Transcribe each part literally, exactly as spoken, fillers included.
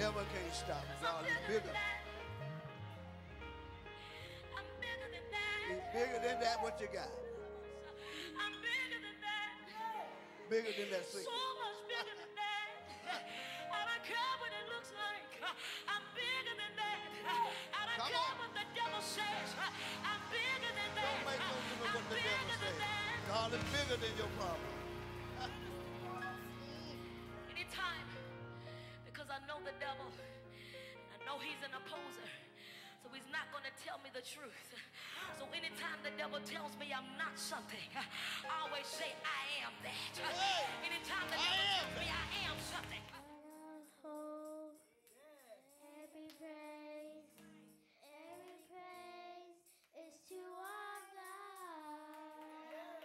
devil can't stop me. God is bigger. I'm bigger than that. He's bigger than that. What you got? I'm bigger than that. Bigger than that sickness. So much bigger than that. I don't care what it looks like. I'm bigger than that. I don't Come care on. what the devil says. I'm bigger than that. Don't make no difference I'm what the bigger devil than says. that. God is bigger than your problem. Anytime, because I know the devil, I know he's an opposer, so he's not going to tell me the truth. So anytime the devil tells me I'm not something, I always say I am that. Anytime the devil tells me I am something, every praise, every praise is to our God.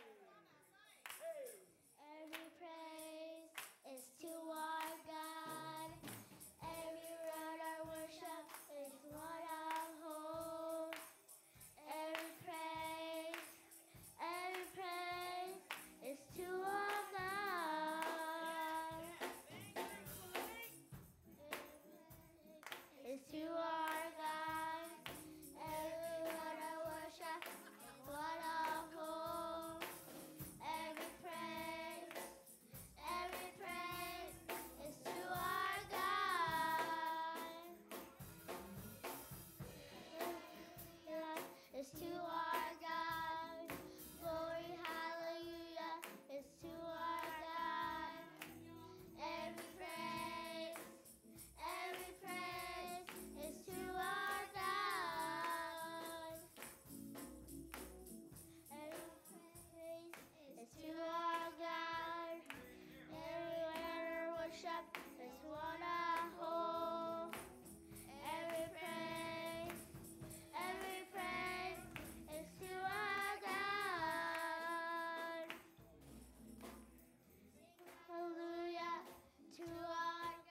Every praise is to our God. Every word of worship is what I hold. Every praise, every praise is to our God. It's to our God. Every word of worship is what I hold. Every praise, every praise is to our God. It's to our God. Glory, hallelujah. It's to our God. Every praise, every praise is to our God. Every praise is to our God. Every word of worship is what I hold. Every praise, every praise is to our God. Hallelujah to our God.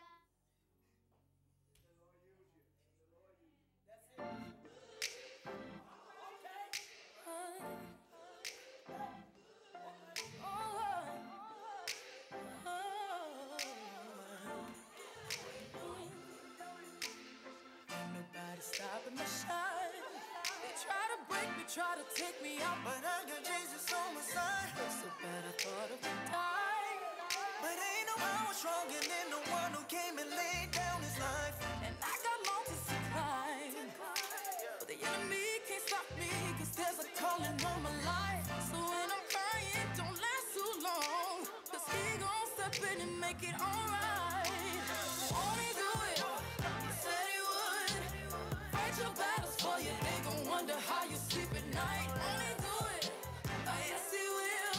nobody stopping my shine. They try to break me, try to take me out, but I got Jesus on my side. So bad I thought I would die, but ain't no power stronger than the one who came and laid down his life. And I got mountains to climb, but the enemy can't stop me, cause there's a calling on my life. So when I'm crying, don't last too long, cause he gon' step in and make it alright. Won't he do it? He said he would. Fight your battles for you, they gon' wonder how you sleep at night. Won't he do it? Oh yes he will.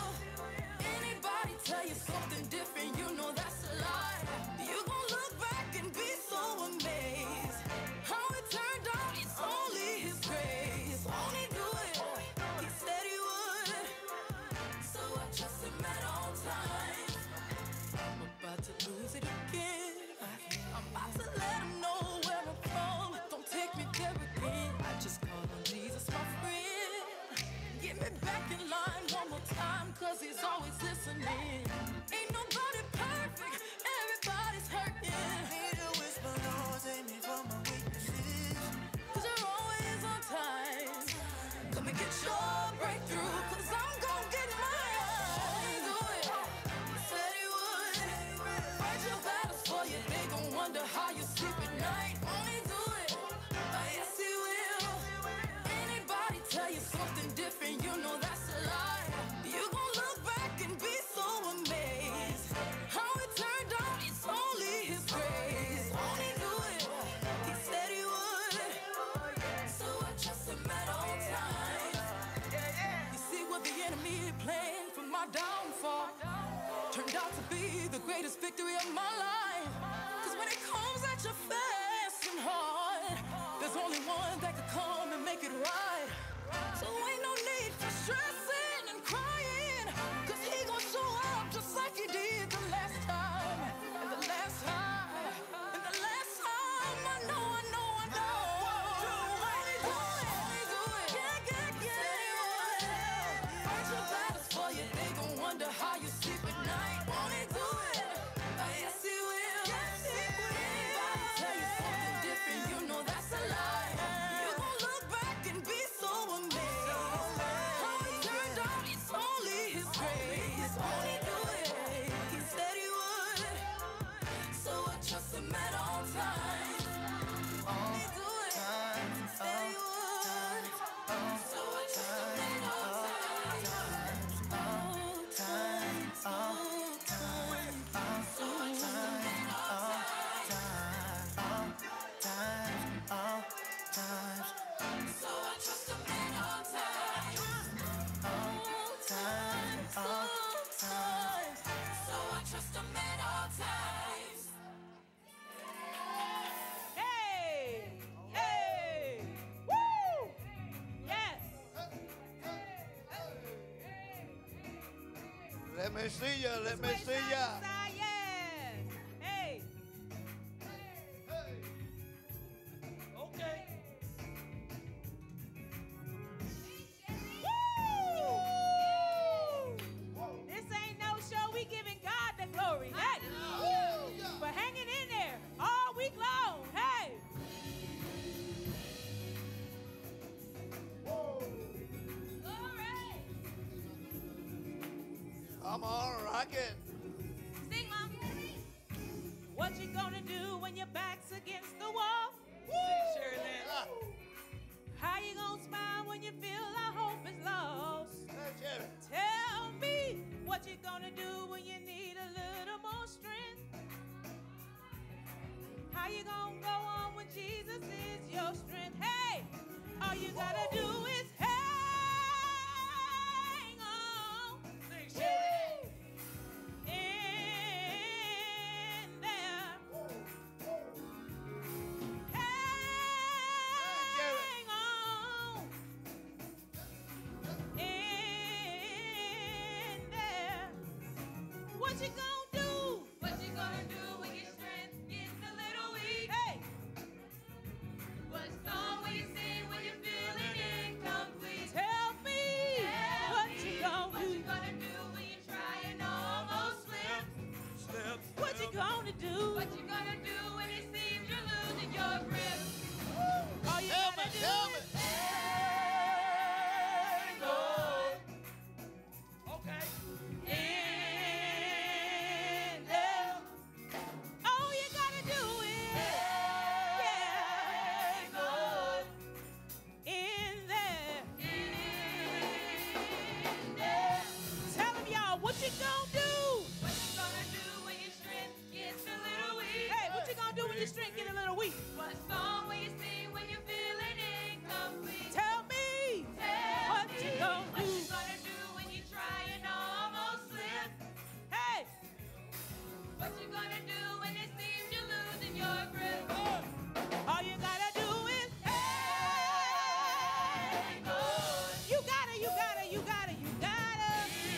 Anybody tell you something different, you know that's a lie. You gon' look back and be so amazed how it turned out, it's only his grace. Won't he do it? He said he would, so I trust him at all times. I'm about to lose it again. I'm about to let him know where I'm from. Don't take me there again. I just call on Jesus, my friend. Get me back in line one more time, cause he's always listening. Ain't nobody perfect, everybody's hurting. Need to whisper, Lord, save me from my weaknesses, cause you're always on time. Come and get your breakthrough, cause I'm gon' get mine. Do it. He said he would. Fight your battles for you, they gon' wonder how you sleep at night. Won't he do it? Oh yes he will. Anybody tell you something different, you know that's a lie. You gon' look back and be so amazed how it turned out, it's only his grace. Won't he do it? He said he would, so I trust him at all times. You see what the enemy planned for my downfall turned out to be the greatest victory of my life. Cause when it comes at you fast and hard, there's only one that could come and make it right. So ain't no need for stressing and crying, cause he gon' show up just like he did the last time. And the last time, and the last time, I know, I know, I know. Won't he do it? Won't he do it? Yeah, yeah, yeah. Said he would. Fight your battles for you, they gon' wonder how you sleep at night. Won't he do it? Oh yes he will. Yes he will. Anybody Let me see you. Let me Sway see side to ya. side, yes. Hey. Okay. Woo! This ain't no show. We giving God the glory. Hey. For hanging in there all week long. Hey. Glory. Come on, rock it. Sing, Mom. What you gonna do when your back's against the wall? Shirley. How you gonna smile when you feel our hope is lost? Let's hear it. Tell me what you gonna do when you need a little more strength. How you gonna go on when Jesus is your strength? Hey, all you gotta do is hang on. Sing, Shirley. In there. Hang on. In there. What you gonna do? What you gonna do when your strength gets a little weak? Hey. What song will you sing when you're feeling incomplete? Tell me what you gonna do. What you gonna do when you're trying almost slip? Slip. What you gonna do? What you gonna do when it seems you're losing your grip? All you Tell gotta me, do tell is me. hang on. Okay. In there. All you gotta do is hang on. In there. In there. Tell them, y'all, what you gonna do? What you gonna do when your strength gets a little weak? Hey, what you gonna do when your strength get a little weak? What song will you sing when you're feeling incomplete? Tell me. What you gonna do? What you gonna do when you try and almost slip? Hey. What you gonna do when it seems you're losing your grip? All you gotta do is hang on. You gotta, you gotta, you gotta, you gotta.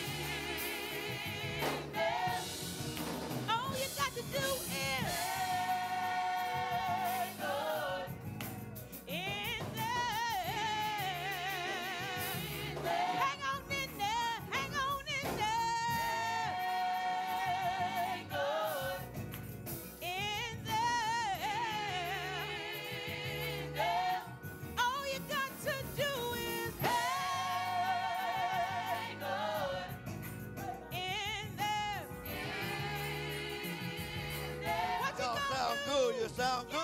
All you got to do is hang on. In there. Hang on in there. Hang on in there. Hang on. In there. All you got to do is hang on. In there. What you Y'all gonna sound do? good. You sound good.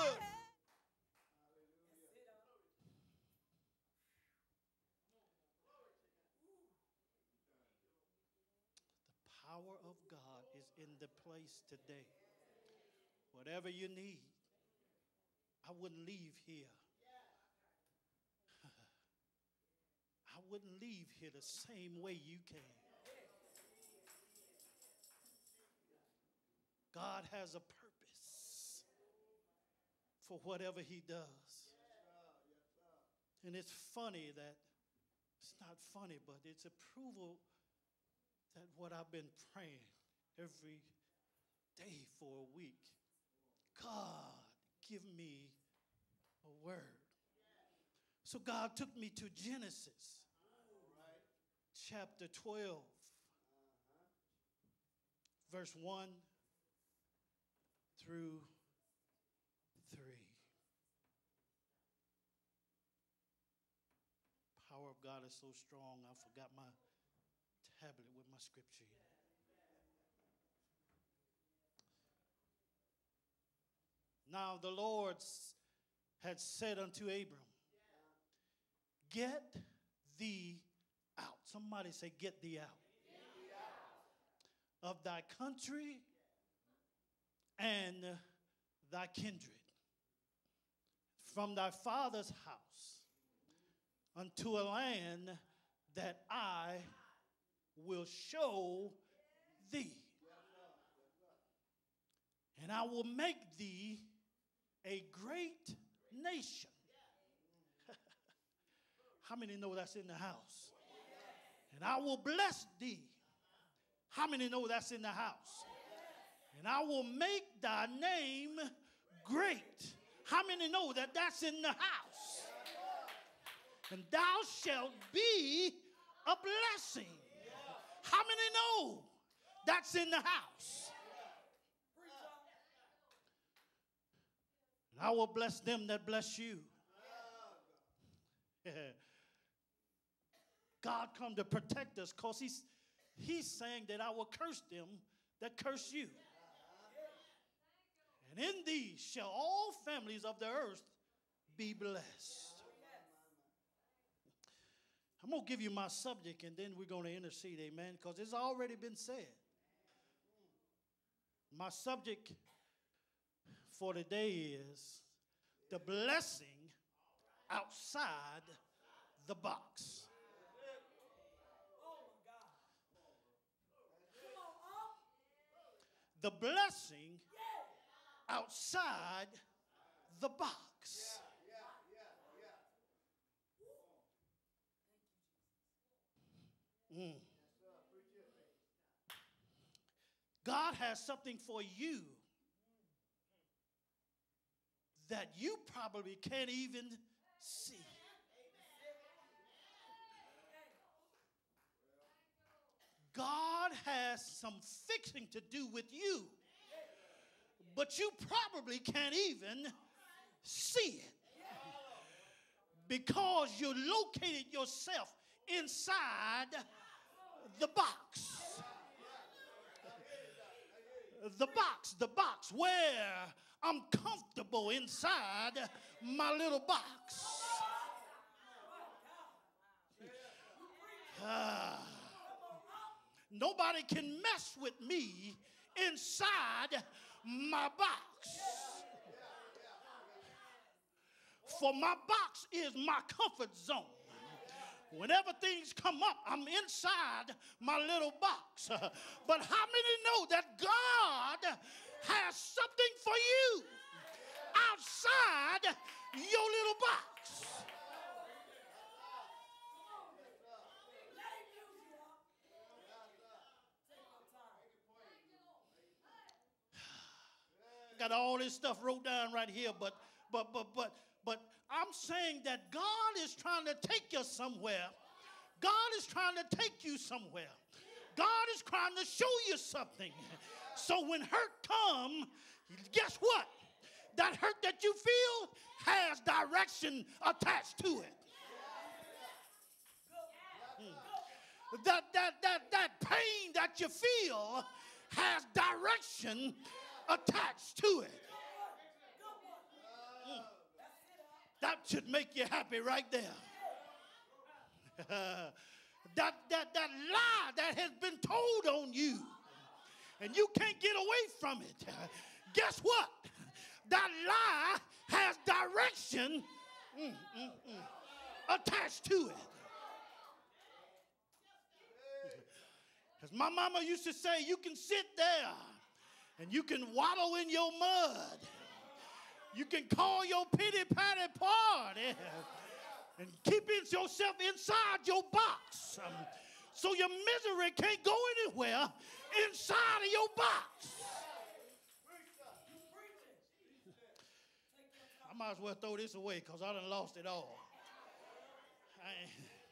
The power of God is in the place today. Whatever you need, I wouldn't leave here. I wouldn't leave here the same way you came. God has a purpose for whatever he does. And it's funny that, it's not funny, but it's approval that what I've been praying every day for a week, God, give me a word. So God took me to Genesis chapter twelve, verse one through three. Power of God is so strong, I forgot my tablet with my scripture in. Now the Lord had said unto Abram, get thee out. Somebody say, get thee out. Of thy country and thy kindred, from thy father's house, unto a land that I will show thee. And I will make thee a great nation. How many know that's in the house? And I will bless thee How many know that's in the house? And I will make thy name great. How many know that that's in the house? And thou shalt be a blessing. How many know that's in the house? And I will bless them that bless you. God come to protect us because he's, he's saying that I will curse them that curse you. And in these shall all families of the earth be blessed. I'm going to give you my subject and then we're going to intercede, amen, because it's already been said. My subject for today is the blessing outside the box. The blessing outside the box. Mm. God has something for you that you probably can't even see. God has some fixing to do with you, but you probably can't even see it because you located yourself inside the box. The box, the box where I'm comfortable inside my little box. Uh, nobody can mess with me inside my box. For my box is my comfort zone. Whenever things come up, I'm inside my little box. But how many know that God has something for you outside your little box? I got all this stuff wrote down right here, but but but but but I'm saying that God is trying to take you somewhere. God is trying to take you somewhere. God is trying to show you something. So when hurt comes, guess what? That hurt that you feel has direction attached to it. Hmm. That, that, that, that pain that you feel has direction attached to it. Hmm. That should make you happy right there. Uh, that, that, that lie that has been told on you and you can't get away from it. Uh, guess what? That lie has direction mm, mm, mm, attached to it. As my mama used to say, you can sit there and you can waddle in your mud. You can call your pity-patty party and keep yourself inside your box. Um, so your misery can't go anywhere inside of your box. I might as well throw this away because I done lost it all. I,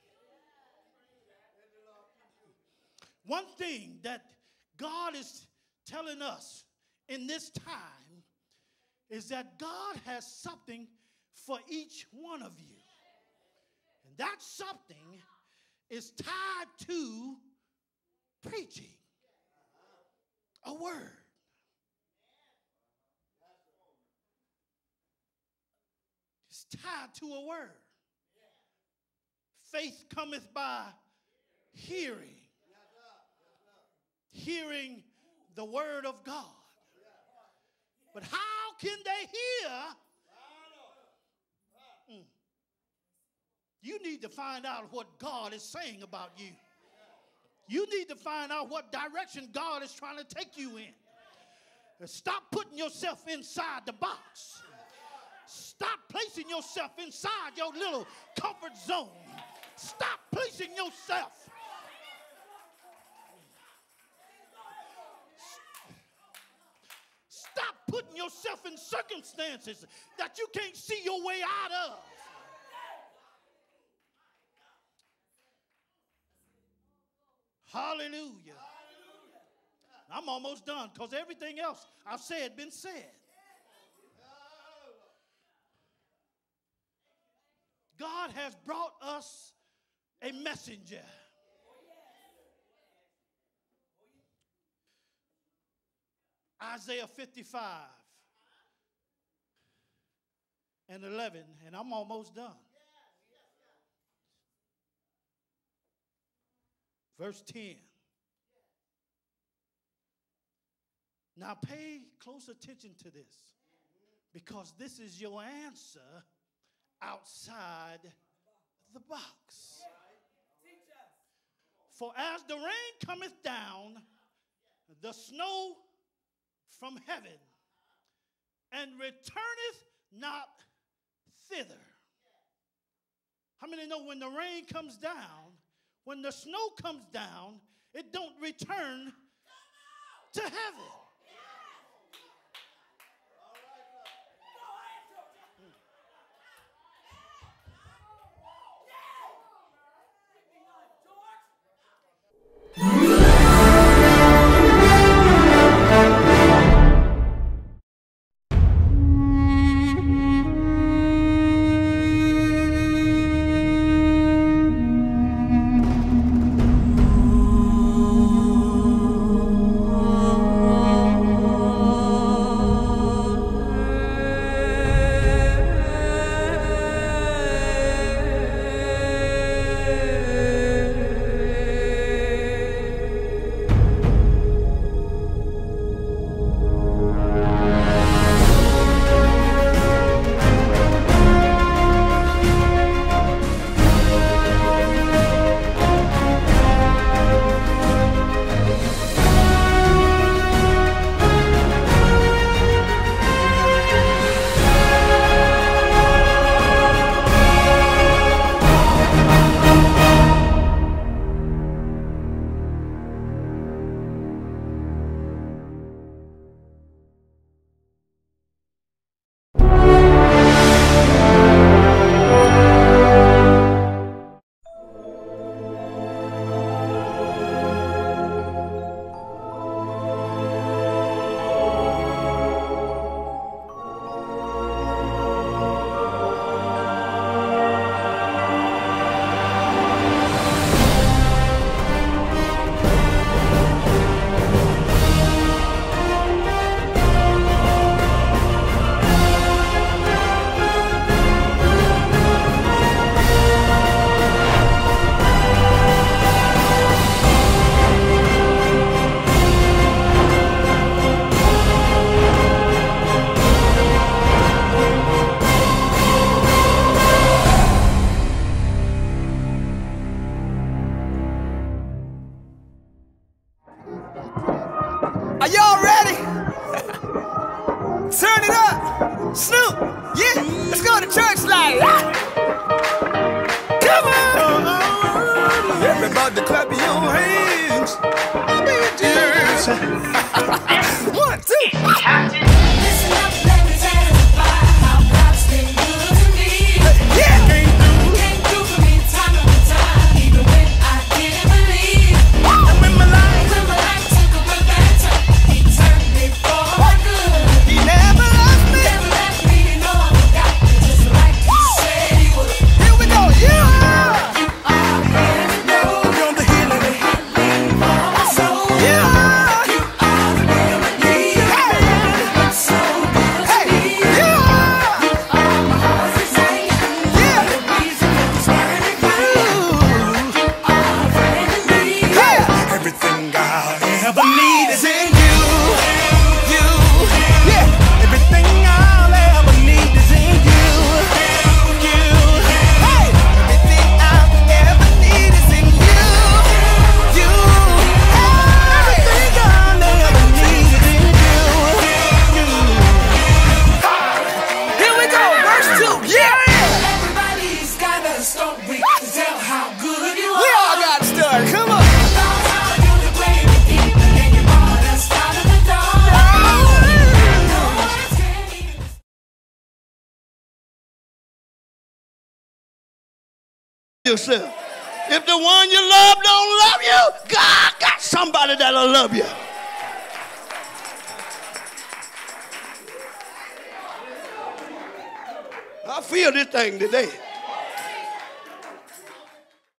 one thing that God is telling us in this time is that God has something for each one of you. And that something is tied to preaching a word. It's tied to a word. Faith cometh by hearing. Hearing the word of God. But how can they hear? Mm. You need to find out what God is saying about you. You need to find out what direction God is trying to take you in. Stop putting yourself inside the box. Stop placing yourself inside your little comfort zone. Stop placing yourself. putting yourself in circumstances that you can't see your way out of. Hallelujah. I'm almost done because everything else I've said been said. God has brought us a messenger. Isaiah fifty-five and eleven, and I'm almost done. Verse ten. Now pay close attention to this, because this is your answer outside the box. For as the rain cometh down, the snow from heaven, and returneth not thither. How many know when the rain comes down, when the snow comes down, it don't return to heaven? Are y'all ready? Turn it up. Snoop, yeah, let's go to church like. Ah. Come on. Everybody clap your hands. I'll be with you. One, two. Listen up, let me testify how God's been good to me. Yeah. Came through. Came through for me time after time, even when I didn't believe. And when my life, when my life took a real bad turn, He turned me for my good. He never left me. Never left me, you know I forgot me, just like He said He would. Here we go, yeah. You are here to know. You're the healing, healing for my soul. Yeah. yourself. If the one you love don't love you, God got somebody that'll love you. I feel this thing today.